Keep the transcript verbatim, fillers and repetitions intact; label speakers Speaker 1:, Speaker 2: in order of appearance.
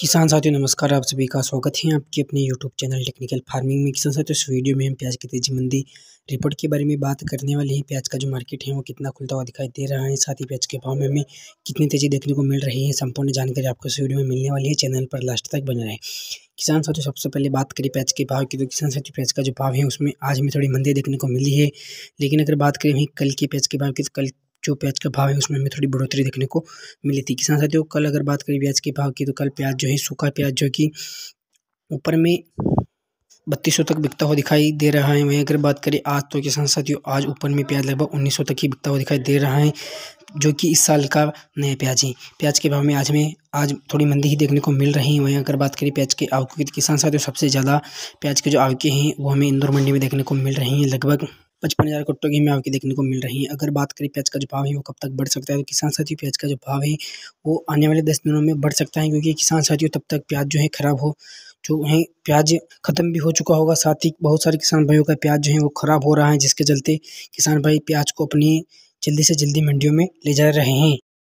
Speaker 1: किसान साथियों नमस्कार, आप सभी का स्वागत है आपके अपने यूट्यूब चैनल टेक्निकल फार्मिंग में। किसान साथियों इस वीडियो में हम प्याज की तेजी मंदी रिपोर्ट के बारे में बात करने वाले हैं। प्याज का जो मार्केट है वो कितना खुलता हुआ दिखाई दे रहा है, साथ ही प्याज के भाव में हमें कितनी तेजी देखने को मिल रही है, संपूर्ण जानकारी आपको इस वीडियो में मिलने वाली है। चैनल पर लास्ट तक बने रहें। किसान साथियों सबसे पहले बात करें प्याज के भाव की, तो किसान साथियों प्याज का जो भाव है उसमें आज हमें थोड़ी मंदी देखने को मिली है। लेकिन अगर बात करें वहीं कल के प्याज के भाव की, तो कल जो प्याज का भाव है उसमें हमें थोड़ी बढ़ोतरी देखने को मिली थी। किसान साथियों कल अगर बात करें प्याज के भाव की, तो कल प्याज जो है सूखा प्याज जो कि ऊपर में बत्तीस सौ तक बिकता हुआ दिखाई दे रहा है। वहीं अगर बात करें आज, तो किसान साथियों आज ऊपर में प्याज लगभग उन्नीस सौ तक ही बिकता हुआ दिखाई दे रहा है, जो कि इस साल का नया प्याज है। प्याज के भाव में आज हमें आज थोड़ी मंदी ही देखने को मिल रही है। वहीं अगर बात करें प्याज के आवक की, तो किसान साथियों सबसे ज़्यादा प्याज के जो आवकें हैं वो हमें इंदौर मंडी में देखने को मिल रही हैं। लगभग पचपन हज़ार कुट्टों की हमें आवकें देखने को मिल रही हैं। अगर बात करें प्याज का जो भाव है वो कब तक बढ़ सकता है, तो किसान साथियों प्याज का जो भाव है वो आने वाले दस दिनों में बढ़ सकता है, क्योंकि किसान साथियों तब तक प्याज जो है खराब हो जो है प्याज ख़त्म भी हो चुका होगा। साथ ही बहुत सारे किसान भाइयों का प्याज जो है वो ख़राब हो रहा है, जिसके चलते किसान भाई प्याज को अपनी जल्दी से जल्दी मंडियों में ले जा रहे हैं।